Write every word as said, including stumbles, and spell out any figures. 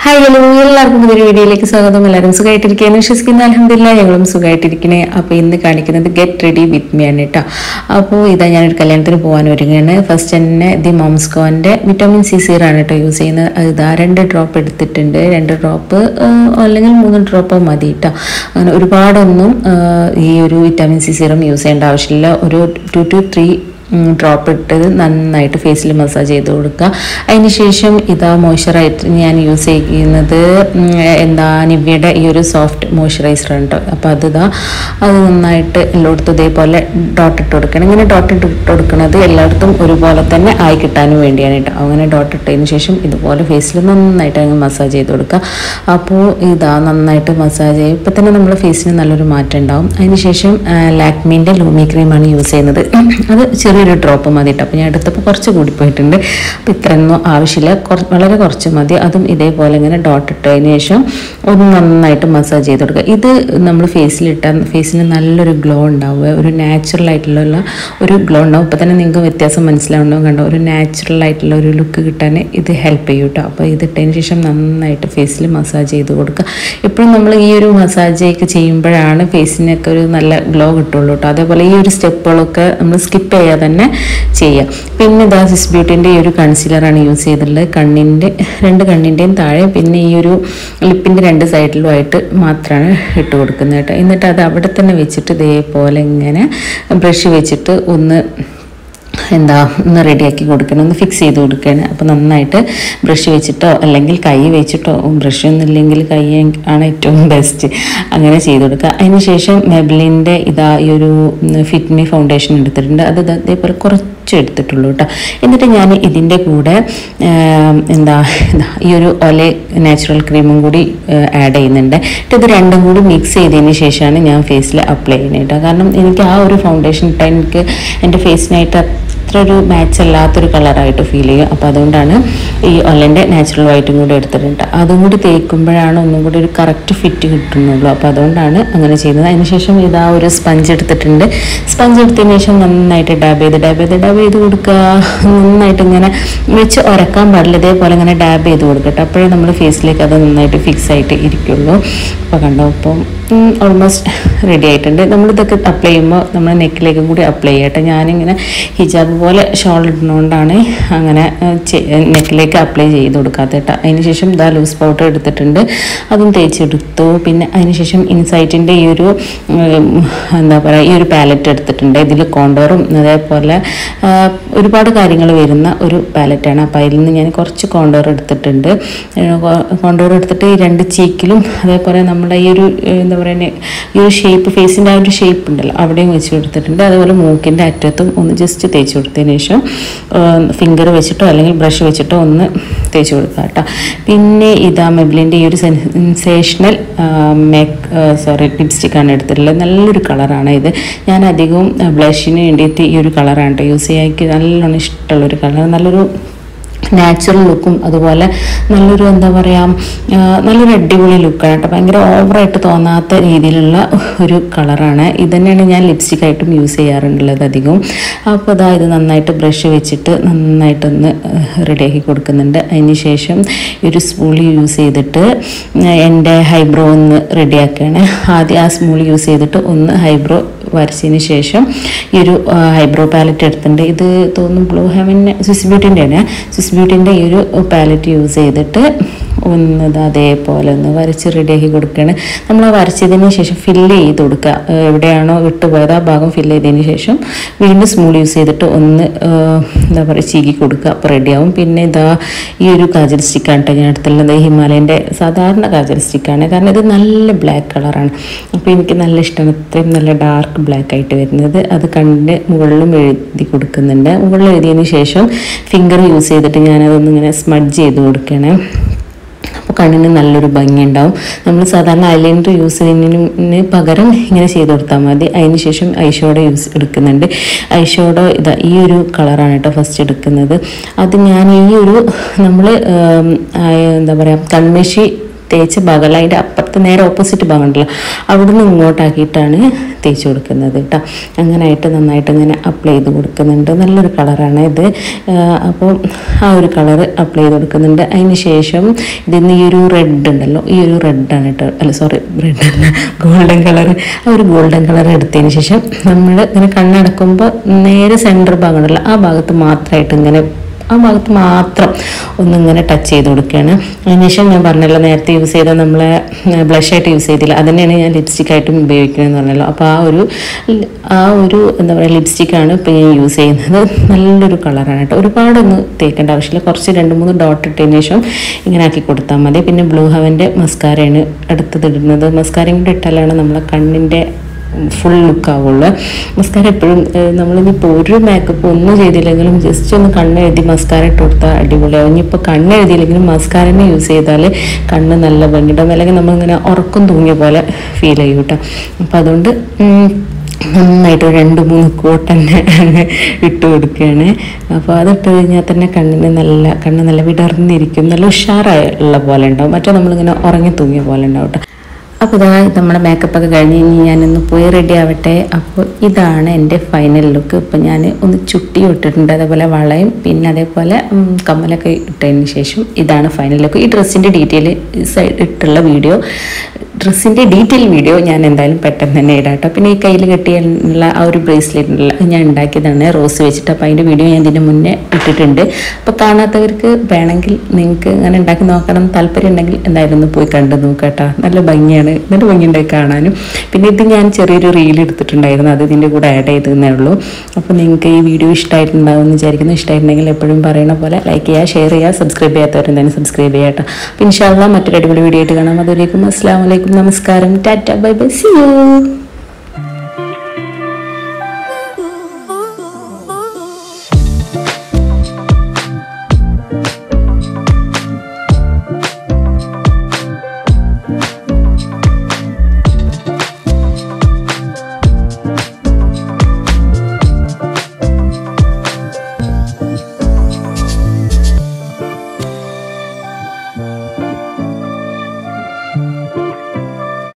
Hi hello എല്ലാവർക്കും പുതിയൊരു വീഡിയോയിലേക്ക് സ്വാഗതം. എല്ലാവരും സുഖമായിട്ടിരിക്കുകയെന്ന് വിശ്വസിക്കുന്നു. അൽഹംദുലില്ലാഹ് ഞങ്ങളും സുഖമായിട്ടിരിക്കണേ. അപ്പോൾ ഇന്ന് കാണിക്കുന്നത് ഗെറ്റ് റെഡി വിത്ത് മീ ആണ് കേട്ടോ. അപ്പോൾ ഇതാ ഞാനൊരു കല്യാണത്തിന് പോകാൻ ഒരുങ്ങുകയാണ്. ഫസ്റ്റ് തന്നെ ദി മോംസ്കോൻ്റെ വിറ്റാമിൻ സി സീറാണ് കേട്ടോ യൂസ് ചെയ്യുന്നത്. ഇതാ രണ്ട് ഡ്രോപ്പ് എടുത്തിട്ടുണ്ട്. രണ്ട് ഡ്രോപ്പ് അല്ലെങ്കിൽ മൂന്ന് ഡ്രോപ്പ് മതി കേട്ടോ. അങ്ങനെ ഒരുപാടൊന്നും ഈ ഒരു വിറ്റാമിൻ സി സീറം യൂസ് ചെയ്യേണ്ട ആവശ്യമില്ല. ഒരു ടു ടു ത്രീ ഡ്രോപ്പ് ഇട്ടത് നന്നായിട്ട് ഫേസിൽ മസാജ് ചെയ്ത് കൊടുക്കുക. അതിന് ശേഷം ഇതാ മോയ്സ്ചറൈസർ ഞാൻ യൂസ് ചെയ്യുന്നത് എന്താ നിവ്യയുടെ ഈ ഒരു സോഫ്റ്റ് മോയ്സ്ചറൈസറാണ് കേട്ടോ. അപ്പോൾ അതിതാ അത് നന്നായിട്ട് എല്ലായിടത്തും ഇതേപോലെ ഡോട്ട് ഇട്ട് കൊടുക്കണം. ഇങ്ങനെ ഡോട്ട് ഇട്ട് ഇട്ട് കൊടുക്കുന്നത് എല്ലായിടത്തും ഒരുപോലെ തന്നെ ആയി കിട്ടാനും വേണ്ടിയാണ് കേട്ടോ. അങ്ങനെ ഡോട്ട് ഇട്ടതിന് ശേഷം ഇതുപോലെ ഫേസിൽ നന്നായിട്ട് അങ്ങ് മസാജ് ചെയ്ത് കൊടുക്കുക. അപ്പോൾ ഇതാ നന്നായിട്ട് മസാജ് ചെയ്യും. ഇപ്പം തന്നെ നമ്മുടെ ഫേസിന് നല്ലൊരു മാറ്റം ഉണ്ടാവും. അതിന് ശേഷം ലാക്മീൻ്റെ ലൂമി ക്രീമാണ് യൂസ് ചെയ്യുന്നത്. അത് ചെറിയൊരു ഡ്രോപ്പ് മതി കേട്ടോ. അപ്പോൾ ഞാൻ എടുത്തപ്പോൾ കുറച്ച് കൂടി പോയിട്ടുണ്ട്. അപ്പോൾ ഇത്രയൊന്നും ആവശ്യമില്ല, കുറച്ച് വളരെ കുറച്ച് മതി. അതും ഇതേപോലെ ഇങ്ങനെ ഡോട്ട് ഇട്ടതിന് ശേഷം ഒന്ന് നന്നായിട്ട് മസാജ് ചെയ്ത് കൊടുക്കുക. ഇത് നമ്മൾ ഫേസിലിട്ടാൽ ഫേസിന് നല്ലൊരു ഗ്ലോ ഉണ്ടാവുക, ഒരു നാച്ചുറൽ ആയിട്ടുള്ള ഒരു ഗ്ലോ ഉണ്ടാവും. ഇപ്പോൾ തന്നെ നിങ്ങൾക്ക് വ്യത്യാസം മനസ്സിലാവുണ്ടാവും. കണ്ടോ, ഒരു നാച്ചുറൽ ആയിട്ടുള്ള ഒരു ലുക്ക് കിട്ടാൻ ഇത് ഹെൽപ്പ് ചെയ്യും കേട്ടോ. അപ്പോൾ ഇത് ഇട്ടതിന് ശേഷം നന്നായിട്ട് ഫേസിൽ മസാജ് ചെയ്ത് കൊടുക്കുക. എപ്പോഴും നമ്മൾ ഈ ഒരു മസാജൊക്കെ ചെയ്യുമ്പോഴാണ് ഫേസിനൊക്കെ ഒരു നല്ല ഗ്ലോ കിട്ടുള്ളൂ കേട്ടോ. അതേപോലെ ഈ ഒരു സ്റ്റെപ്പുകളൊക്കെ നമ്മൾ സ്കിപ്പ് ചെയ്യാതെ തന്നെ ചെയ്യാം. പിന്നെ ഇതാ സിസ് ബ്യൂട്ടിൻ്റെ ഈ ഒരു കൺസീലറാണ് യൂസ് ചെയ്തിട്ടുള്ളത്. കണ്ണിൻ്റെ രണ്ട് കണ്ണിൻ്റെയും താഴെ പിന്നെ ഈ ഒരു ലിപ്പിൻ്റെ രണ്ട് സൈഡിലുമായിട്ട് മാത്രമാണ് ഇട്ട് കൊടുക്കുന്നത് കേട്ടോ. എന്നിട്ട് അത് അവിടെ തന്നെ വെച്ചിട്ട് ഇതേപോലെ ഇങ്ങനെ ബ്രഷ് വെച്ചിട്ട് ഒന്ന് എന്താ ഒന്ന് റെഡിയാക്കി കൊടുക്കണം, ഒന്ന് ഫിക്സ് ചെയ്ത് കൊടുക്കുകയാണ്. അപ്പോൾ നന്നായിട്ട് ബ്രഷ് വെച്ചിട്ടോ അല്ലെങ്കിൽ കൈ വെച്ചിട്ടോ, ബ്രഷ് ഒന്നും ഇല്ലെങ്കിൽ കൈ ആണ് ഏറ്റവും ബെസ്റ്റ്, അങ്ങനെ ചെയ്ത് കൊടുക്കുക. അതിന് ശേഷം മെബ്ലിൻ്റെ ഇതാ ഈ ഒരു ഫിറ്റ് മീ ഫൗണ്ടേഷൻ എടുത്തിട്ടുണ്ട്. അത് അതേപോലെ കുറച്ച് എടുത്തിട്ടുള്ളൂ കേട്ടോ. എന്നിട്ട് ഞാൻ ഇതിൻ്റെ കൂടെ എന്താ ഈ ഒരു ഒലെ നാച്ചുറൽ ക്രീമും കൂടി ആഡ് ചെയ്യുന്നുണ്ട്. എന്നിട്ട് ഇത് രണ്ടും കൂടി മിക്സ് ചെയ്തതിന് ശേഷമാണ് ഞാൻ ഫേസിൽ അപ്ലൈ ചെയ്യുന്നത് കേട്ടോ. കാരണം എനിക്ക് ആ ഒരു ഫൗണ്ടേഷൻ ഇട്ടാൽ എനിക്ക് എൻ്റെ ഫേസിനായിട്ട് അത്ര ഒരു മാച്ച് അല്ലാത്തൊരു കളറായിട്ട് ഫീൽ ചെയ്യും. അപ്പോൾ അതുകൊണ്ടാണ് ഈ ഒലൻ്റെ നാച്ചുറൽ വൈറ്റും കൂടി എടുത്തിട്ടുണ്ട്. അതും കൂടി തേക്കുമ്പോഴാണ് ഒന്നും കൂടി ഒരു കറക്റ്റ് ഫിറ്റ് കിട്ടുന്നുള്ളൂ. അപ്പോൾ അതുകൊണ്ടാണ് അങ്ങനെ ചെയ്യുന്നത്. അതിന് ശേഷം ഇതാ ഒരു സ്പഞ്ച് എടുത്തിട്ടുണ്ട്. സ്പഞ്ച് എടുത്തതിന് ശേഷം നന്നായിട്ട് ഡാബ് ചെയ്ത് ഡാബ് ചെയ്ത് ഡാബ് ചെയ്ത് കൊടുക്കുക. നന്നായിട്ട് ഇങ്ങനെ വെച്ച് ഉരക്കാൻ പാടില്ല, ഇതേപോലെ ഇങ്ങനെ ഡാബ് ചെയ്ത് കൊടുക്കട്ടെ. അപ്പോഴേ നമ്മൾ ഫേസിലേക്ക് അത് നന്നായിട്ട് ഫിക്സ് ആയിട്ട് ഇരിക്കുള്ളൂ. അപ്പോൾ കണ്ടോ, ഇപ്പം ഓൾമോസ്റ്റ് റെഡി ആയിട്ടുണ്ട്. നമ്മളിതൊക്കെ അപ്ലൈ ചെയ്യുമ്പോൾ നമ്മൾ നെക്കിലേക്കും കൂടി അപ്ലൈ ചെയ്യട്ടെ. ഞാനിങ്ങനെ ഹിജാബ് പോലെ ഷോൾ ഇടുന്നതുകൊണ്ടാണ് അങ്ങനെ നെക്കിലേക്ക് അപ്ലൈ ചെയ്ത് കൊടുക്കാത്ത കേട്ടോ. അതിന് ശേഷം ഇതാ ലൂസ് പൗഡർ എടുത്തിട്ടുണ്ട്, അതും തേച്ചെടുത്തു. പിന്നെ അതിന് ശേഷം ഇൻസൈറ്റിൻ്റെ ഈ ഒരു എന്താ പറയുക ഈ ഒരു പാലറ്റ് എടുത്തിട്ടുണ്ട്. ഇതിൽ കോണ്ടോറും അതേപോലെ ഒരുപാട് കാര്യങ്ങൾ വരുന്ന ഒരു പാലറ്റാണ്. അപ്പോൾ അതിൽ നിന്ന് ഞാൻ കുറച്ച് കോണ്ടോർ എടുത്തിട്ടുണ്ട്. കോണ്ടോർ എടുത്തിട്ട് ഈ രണ്ട് ചീക്കിലും അതേപോലെ നമ്മുടെ ഈ ഒരു എന്താ പറയുക ഈ ഒരു ഷേപ്പ് ഫേസിൻ്റെ ആ ഒരു ഷേപ്പ് ഉണ്ടല്ലോ അവിടെയും വെച്ച് കൊടുത്തിട്ടുണ്ട്. അതുപോലെ മൂക്കിൻ്റെ അറ്റത്തും ഒന്ന് ജസ്റ്റ് തേച്ച് കൊടുത്തതിന് ശേഷം ഫിംഗർ വെച്ചിട്ടോ അല്ലെങ്കിൽ ബ്രഷ് വെച്ചിട്ടോ ഒന്ന് തേച്ച് കൊടുക്കുക കേട്ടോ. പിന്നെ ഇതാ മെബ്ലിൻ്റെ ഈ ഒരു സെൻസേഷണൽ മേക്ക് സോറി ലിപ്സ്റ്റിക്കാണ് എടുത്തിട്ടുള്ളത്. നല്ലൊരു കളറാണ് ഇത്. ഞാൻ അധികവും ബ്ലഷിന് വേണ്ടിയിട്ട് ഈ ഒരു കളറാണ് കേട്ടോ യൂസ് ചെയ്യാൻ. എനിക്ക് നല്ലോണം ഇഷ്ടമുള്ളൊരു കളർ, നല്ലൊരു നാച്ചുറൽ ലുക്കും അതുപോലെ നല്ലൊരു എന്താ പറയുക നല്ലൊരു അടിപൊളി ലുക്കാണ് കേട്ടോ. ഭയങ്കര ഓവറായിട്ട് തോന്നാത്ത രീതിയിലുള്ള ഒരു കളറാണ്. ഇത് തന്നെയാണ് ഞാൻ ലിപ്സ്റ്റിക്കായിട്ടും യൂസ് ചെയ്യാറുള്ളത് അധികവും. അപ്പോൾ അതാ ഇത് നന്നായിട്ട് ബ്രഷ് വെച്ചിട്ട് നന്നായിട്ടൊന്ന് റെഡിയാക്കി കൊടുക്കുന്നുണ്ട്. അതിന് ശേഷം ഈ ഒരു സ്പൂളി യൂസ് ചെയ്തിട്ട് എൻ്റെ ഹൈബ്രോ ഒന്ന് റെഡിയാക്കുകയാണ്. ആദ്യം ആ സ്പൂളി യൂസ് ചെയ്തിട്ട് ഒന്ന് ഹൈബ്രോ വരച്ചതിന് ശേഷം ഈ ഒരു ഹൈബ്രോ പാലറ്റ് എടുത്തിട്ടുണ്ട്. ഇത് തോന്നുന്നു ബ്ലൂ ഹെവൻ്റെ സ്വിസ് ബ്യൂട്ടിൻ്റെയാണ്. സ്വിസ് ബ്യൂട്ടിൻ്റെ ഈ ഒരു പാലറ്റ് യൂസ് ചെയ്തിട്ട് ഒന്ന് അതേപോലെ ഒന്ന് വരച്ച് റെഡിയാക്കി കൊടുക്കുകയാണ്. നമ്മൾ ആ വരച്ചതിന് ശേഷം ഫില്ല് ചെയ്ത് കൊടുക്കുക. എവിടെയാണോ വിട്ടുപോയത് ആ ഭാഗം ഫില്ല് ചെയ്തതിന് ശേഷം വീണ്ടും സ്മൂൾ യൂസ് ചെയ്തിട്ട് ഒന്ന് എന്താ പറയുക ചീകി കൊടുക്കുക. അപ്പോൾ റെഡിയാവും. പിന്നെ ഇതാ ഈ ഒരു കാജൽ സ്റ്റിക്കാണ് കേട്ടോ ഞാൻ എടുത്തുള്ളത്. ഹിമാലയൻ്റെ സാധാരണ കാജൽ സ്റ്റിക്കാണ്. കാരണം ഇത് നല്ല ബ്ലാക്ക് കളറാണ്. അപ്പോൾ എനിക്ക് നല്ല ഇഷ്ടമാണ് ഇത്രയും നല്ല ഡാർക്ക് ബ്ലാക്ക് ആയിട്ട് വരുന്നത്. അത് കണ്ണിൻ്റെ മുകളിലും എഴുതി കൊടുക്കുന്നുണ്ട്. മുകളിൽ എഴുതിയതിന് ശേഷം ഫിംഗർ യൂസ് ചെയ്തിട്ട് ഞാനതൊന്ന് ഇങ്ങനെ സ്മഡ്ജ് ചെയ്ത് കൊടുക്കുകയാണ്. അപ്പോൾ കണ്ണിന് നല്ലൊരു ഭംഗി ഉണ്ടാവും. നമ്മൾ സാധാരണ ഐലൈനർ യൂസ് ചെയ്യുന്നതിന് പകരം ഇങ്ങനെ ചെയ്ത് കൊടുത്താൽ മതി. അതിന് ശേഷം ഐഷോഡോ യൂസ് എടുക്കുന്നുണ്ട്. ഐഷോഡോ ഇതാ ഈ ഒരു കളറാണ് കേട്ടോ ഫസ്റ്റ് എടുക്കുന്നത്. അത് ഞാൻ ഈ ഒരു നമ്മൾ എന്താ പറയുക കൺമഷി തേച്ച ഭാഗമല്ല, അതിൻ്റെ അപ്പുറത്ത് നേരെ ഓപ്പോസിറ്റ് ഭാഗം ഉണ്ടല്ലോ, അവിടുന്ന് ഇങ്ങോട്ടാക്കിയിട്ടാണ് തേച്ച് കൊടുക്കുന്നത് കേട്ടോ. അങ്ങനെയായിട്ട് നന്നായിട്ട് ഇങ്ങനെ അപ്ലൈ ചെയ്ത് കൊടുക്കുന്നുണ്ട്. നല്ലൊരു കളറാണ് ഇത്. അപ്പോൾ ആ ഒരു കളർ അപ്ലൈ ചെയ്ത് കൊടുക്കുന്നുണ്ട്. അതിന് ശേഷം ഇതിന്ന് ഈ ഒരു റെഡ് ഉണ്ടല്ലോ, ഈ ഒരു റെഡാണ് കേട്ടോ, അല്ല സോറി റെഡ് അല്ല, ഗോൾഡൻ കളർ. ആ ഒരു ഗോൾഡൻ കളർ എടുത്തതിന് ശേഷം നമ്മൾ ഇങ്ങനെ കണ്ണടക്കുമ്പോൾ നേരെ സെൻറ്റർ ഭാഗം ഉണ്ടല്ലോ, ആ ഭാഗത്ത് മാത്രമായിട്ട് ഇങ്ങനെ ആ ഭാഗത്ത് മാത്രം ഒന്നിങ്ങനെ ടച്ച് ചെയ്ത് കൊടുക്കുകയാണ്. അതിനുശേഷം ഞാൻ പറഞ്ഞല്ലോ നേരത്തെ യൂസ് ചെയ്ത നമ്മളെ ബ്ലഷായിട്ട് യൂസ് ചെയ്തില്ല, അതുതന്നെയാണ് ഞാൻ ലിപ്സ്റ്റിക്കായിട്ടും ഉപയോഗിക്കണമെന്ന് പറഞ്ഞല്ലോ. അപ്പോൾ ആ ഒരു ആ ഒരു എന്താ പറയുക ലിപ്സ്റ്റിക്കാണ് ഇപ്പോൾ ഞാൻ യൂസ് ചെയ്യുന്നത്. നല്ലൊരു കളറാണ് കേട്ടോ. ഒരുപാടൊന്നും തേക്കേണ്ട ആവശ്യമില്ല, കുറച്ച് രണ്ട് മൂന്ന് ഡോട്ട് ഇട്ടതിന് ശേഷം ഇങ്ങനെ ആക്കി കൊടുത്താൽ മതി. പിന്നെ ബ്ലൂ ഹെവൻ്റെ മസ്കാരയാണ് അടുത്തത് ഇടുന്നത്. മസ്കാരയും കൂടെ ഇട്ടാലാണ് നമ്മളെ കണ്ണിൻ്റെ ഫുൾ ലുക്ക് ആവുള്ളൂ. മസ്കാര എപ്പോഴും നമ്മളിനിപ്പോൾ ഒരു മേക്കപ്പ് ഒന്നും ചെയ്തില്ലെങ്കിലും ജസ്റ്റ് ഒന്ന് കണ്ണെഴുതി മസ്കാര ഇട്ട് കൊടുത്താൽ അടിപൊളിയാവും. ഇനിയിപ്പോൾ കണ്ണെഴുതിയില്ലെങ്കിലും മസ്കാരനെ യൂസ് ചെയ്താൽ കണ്ണ് നല്ല ഭംഗിയുണ്ടാവും, അല്ലെങ്കിൽ നമ്മളിങ്ങനെ ഉറക്കം തൂങ്ങിയ പോലെ ഫീൽ ചെയ്യും കേട്ടോ. അപ്പോൾ അതുകൊണ്ട് നന്നായിട്ട് രണ്ട് മൂന്ന് കോട്ട് തന്നെ അങ്ങ് ഇട്ട് കൊടുക്കുകയാണ്. അപ്പോൾ അതിട്ട് കഴിഞ്ഞാൽ തന്നെ കണ്ണിന് നല്ല കണ്ണ് നല്ല വിടർന്നിരിക്കും, നല്ല ഉഷാറായുള്ള പോലെ ഉണ്ടാവും. മറ്റേ നമ്മളിങ്ങനെ ഉറങ്ങി തൂങ്ങിയ പോലെ ഉണ്ടാവും കേട്ടോ. അപ്പോൾ ഇതാ നമ്മുടെ മേക്കപ്പൊക്കെ കഴിഞ്ഞ് ഇനി ഞാനൊന്ന് പോയി റെഡി ആവട്ടെ. അപ്പോൾ ഇതാണ് എൻ്റെ ഫൈനൽ ലുക്ക്. ഇപ്പോൾ ഞാൻ ഒന്ന് ചുട്ടി ഇട്ടിട്ടുണ്ട്, അതേപോലെ വളയും പിന്നെ അതേപോലെ കമ്മലൊക്കെ ഇട്ടതിന് ശേഷം ഇതാണ് ഫൈനൽ ലുക്ക്. ഈ ഡ്രസ്സിൻ്റെ ഡീറ്റെയിൽ സൈഡ് ഇട്ടുള്ള വീഡിയോ ഡ്രസ്സിൻ്റെ ഡീറ്റെയിൽ വീഡിയോ ഞാൻ എന്തായാലും പെട്ടെന്ന് തന്നെ ഇടാം കേട്ടോ. പിന്നെ ഈ കയ്യിൽ കെട്ടിയുള്ള ആ ഒരു ബ്രേസ്ലെറ്റ് ഉള്ള ഞാൻ ഉണ്ടാക്കിയതാണ് റോസ് വെച്ചിട്ട്. അപ്പോൾ അതിൻ്റെ വീഡിയോ ഞാൻ ഇതിന് മുന്നേ ഇട്ടിട്ടുണ്ട്. അപ്പോൾ കാണാത്തവർക്ക് വേണമെങ്കിൽ നിങ്ങൾക്ക് അങ്ങനെ ഉണ്ടാക്കി നോക്കണം താല്പര്യം ഉണ്ടെങ്കിൽ എന്തായാലും ഒന്ന് പോയി കണ്ടു നോക്കാം കേട്ടോ. നല്ല ഭംഗിയാണ്, നല്ല ഭംഗിയുണ്ടായി കാണാനും. പിന്നെ ഇത് ഞാൻ ചെറിയൊരു റീൽ എടുത്തിട്ടുണ്ടായിരുന്നു, അത് ഇതിൻ്റെ കൂടെ ആഡ് ചെയ്തേ ഉള്ളൂ. അപ്പോൾ നിങ്ങൾക്ക് ഈ വീഡിയോ ഇഷ്ടമായിട്ടുണ്ടാവും എന്ന് വിചാരിക്കുന്നു. ഇഷ്ടമായിട്ടുണ്ടെങ്കിൽ എപ്പോഴും പറയുന്ന പോലെ ലൈക്ക് ചെയ്യുക, ഷെയർ ചെയ്യുക, സബ്സ്ക്രൈബ് ചെയ്യാത്തവരെന്തായാലും സബ്സ്ക്രൈബ് ചെയ്യാം കേട്ടോ. അപ്പോൾ ഇൻഷാ അല്ലാഹ് മറ്റൊരു അടിപൊളി വീഡിയോ ആയിട്ട് കാണാം. അതുവരേക്കും അസ്സലാമു അലൈക്കും, നമസ്കാരം, tata, bye bye, see U.